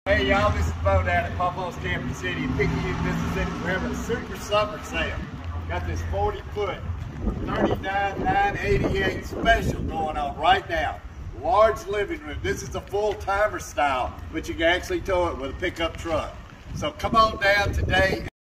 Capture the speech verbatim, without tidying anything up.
Hey y'all, this is Bo down at Papa's Camping City in Picayune, Mississippi. We're having a super summer sale. Got this forty foot, thirty-nine nine eighty-eight special going on right now. Large living room. This is a full-timer style, but you can actually tow it with a pickup truck. So come on down today.